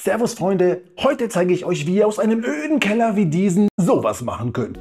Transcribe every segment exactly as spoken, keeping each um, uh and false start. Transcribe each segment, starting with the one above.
Servus Freunde, heute zeige ich euch, wie ihr aus einem öden Keller wie diesen sowas machen könnt.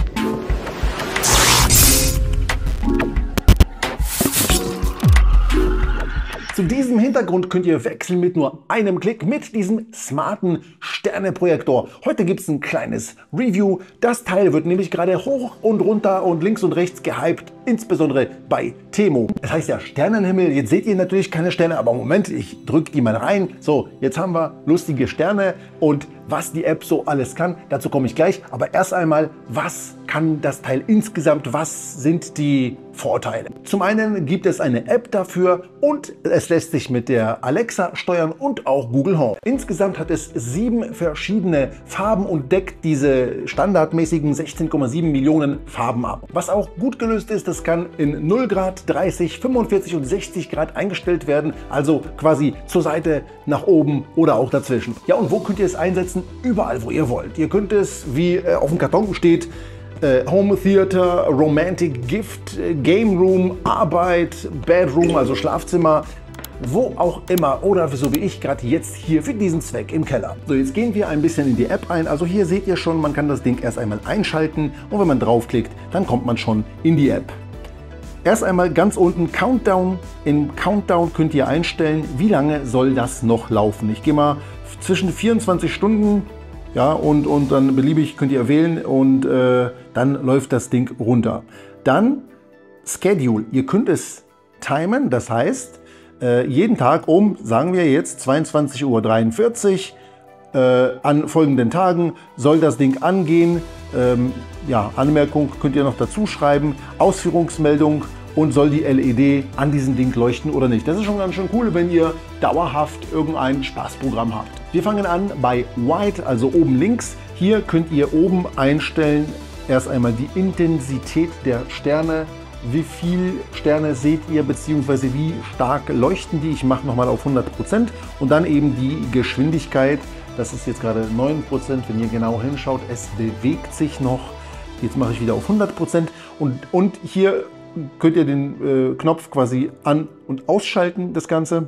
Zu diesem Hintergrund könnt ihr wechseln mit nur einem Klick mit diesem smarten Sterneprojektor. Heute gibt es ein kleines Review. Das Teil wird nämlich gerade hoch und runter und links und rechts gehypt, insbesondere bei Temu. Das heißt ja Sternenhimmel. Jetzt seht ihr natürlich keine Sterne, aber Moment, ich drücke die mal rein. So, jetzt haben wir lustige Sterne und was die App so alles kann, dazu komme ich gleich. Aber erst einmal, was kann das Teil insgesamt? Was sind die Vorteile? Zum einen gibt es eine App dafür und es lässt sich mit der Alexa steuern und auch Google Home. Insgesamt hat es sieben verschiedene Farben und deckt diese standardmäßigen sechzehn Komma sieben Millionen Farben ab. Was auch gut gelöst ist, das kann in null Grad, dreißig, fünfundvierzig und sechzig Grad eingestellt werden, also quasi zur Seite, nach oben oder auch dazwischen. Ja, und wo könnt ihr es einsetzen? Überall, wo ihr wollt. Ihr könnt es, wie äh, auf dem Karton steht, äh, Home Theater, Romantic Gift, äh, Game Room, Arbeit, Bedroom, also Schlafzimmer, wo auch immer oder so wie ich gerade jetzt hier für diesen Zweck im Keller. So, jetzt gehen wir ein bisschen in die App ein. Also hier seht ihr schon, man kann das Ding erst einmal einschalten und wenn man draufklickt, dann kommt man schon in die App. Erst einmal ganz unten Countdown. Im Countdown könnt ihr einstellen, wie lange soll das noch laufen. Ich gehe mal zwischen vierundzwanzig Stunden, ja, und, und dann beliebig könnt ihr wählen und äh, dann läuft das Ding runter. Dann Schedule. Ihr könnt es timen, das heißt, äh, jeden Tag um, sagen wir jetzt zweiundzwanzig Uhr dreiundvierzig, äh, an folgenden Tagen soll das Ding angehen. Ähm, ja, Anmerkung könnt ihr noch dazu schreiben, Ausführungsmeldung und soll die L E D an diesem Ding leuchten oder nicht. Das ist schon ganz schön cool, wenn ihr dauerhaft irgendein Spaßprogramm habt. Wir fangen an bei White, also oben links. Hier könnt ihr oben einstellen, erst einmal die Intensität der Sterne. Wie viele Sterne seht ihr, beziehungsweise wie stark leuchten die? Ich mache nochmal auf hundert Prozent und dann eben die Geschwindigkeit. Das ist jetzt gerade neun Prozent, wenn ihr genau hinschaut, es bewegt sich noch. Jetzt mache ich wieder auf hundert Prozent und, und hier könnt ihr den äh, Knopf quasi an- und ausschalten, das Ganze.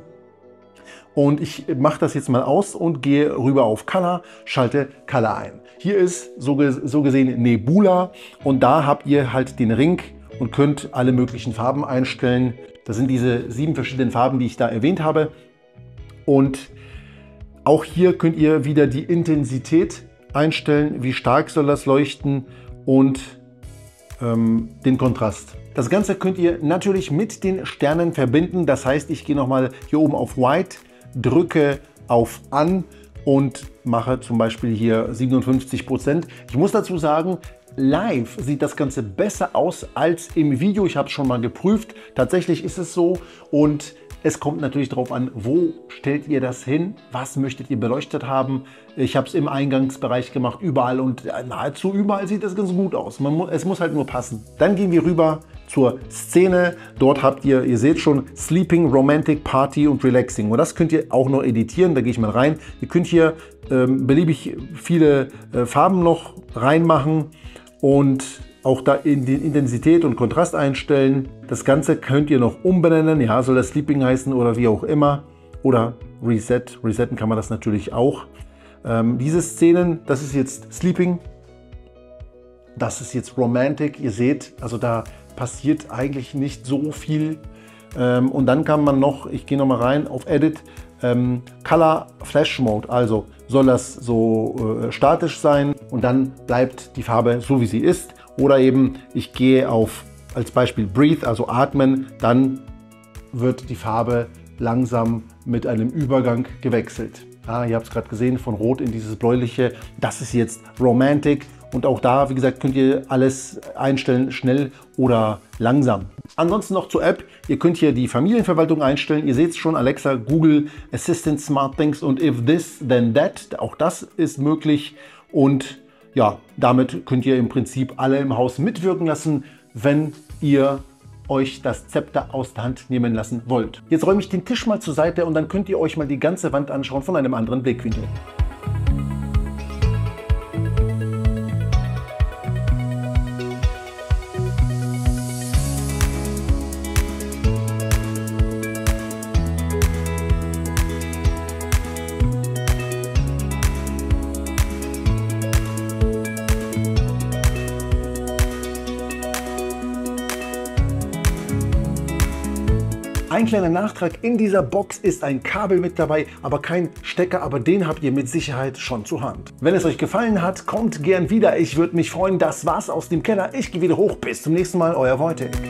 Und ich mache das jetzt mal aus und gehe rüber auf Color, schalte Color ein. Hier ist so, ges so gesehen Nebula und da habt ihr halt den Ring und könnt alle möglichen Farben einstellen. Das sind diese sieben verschiedenen Farben, die ich da erwähnt habe. Und auch hier könnt ihr wieder die Intensität einstellen, wie stark soll das leuchten und ähm, den Kontrast. Das Ganze könnt ihr natürlich mit den Sternen verbinden. Das heißt, ich gehe nochmal hier oben auf White, drücke auf An und mache zum Beispiel hier siebenundfünfzig Prozent. Ich muss dazu sagen, live sieht das Ganze besser aus als im Video. Ich habe es schon mal geprüft. Tatsächlich ist es so und es kommt natürlich darauf an, wo stellt ihr das hin, was möchtet ihr beleuchtet haben. Ich habe es im Eingangsbereich gemacht, überall und nahezu überall sieht das ganz gut aus. Man mu es muss halt nur passen. Dann gehen wir rüber zur Szene. Dort habt ihr, ihr seht schon, Sleeping, Romantic, Party und Relaxing. Und das könnt ihr auch noch editieren, da gehe ich mal rein. Ihr könnt hier ähm, beliebig viele äh, Farben noch reinmachen und auch da in die Intensität und Kontrast einstellen. Das Ganze könnt ihr noch umbenennen. Ja, soll das Sleeping heißen oder wie auch immer. Oder Reset. Resetten kann man das natürlich auch. Ähm, diese Szenen, das ist jetzt Sleeping. Das ist jetzt Romantic. Ihr seht, also da passiert eigentlich nicht so viel. Ähm, und dann kann man noch, ich gehe noch mal rein auf Edit, ähm, Color Flash Mode. Also soll das so äh, statisch sein und dann bleibt die Farbe so, wie sie ist. Oder eben, ich gehe auf, als Beispiel Breathe, also atmen, dann wird die Farbe langsam mit einem Übergang gewechselt. Ah, ihr habt es gerade gesehen, von Rot in dieses Bläuliche. Das ist jetzt Romantic. Und auch da, wie gesagt, könnt ihr alles einstellen, schnell oder langsam. Ansonsten noch zur App. Ihr könnt hier die Familienverwaltung einstellen. Ihr seht es schon, Alexa, Google Assistant, Smart Things und If This, Then That. Auch das ist möglich. Und ja, damit könnt ihr im Prinzip alle im Haus mitwirken lassen, wenn ihr euch das Zepter aus der Hand nehmen lassen wollt. Jetzt räume ich den Tisch mal zur Seite und dann könnt ihr euch mal die ganze Wand anschauen von einem anderen Blickwinkel. Ein kleiner Nachtrag, in dieser Box ist ein Kabel mit dabei, aber kein Stecker, aber den habt ihr mit Sicherheit schon zur Hand. Wenn es euch gefallen hat, kommt gern wieder. Ich würde mich freuen. Das war's aus dem Keller. Ich gehe wieder hoch. Bis zum nächsten Mal, euer Wojtek.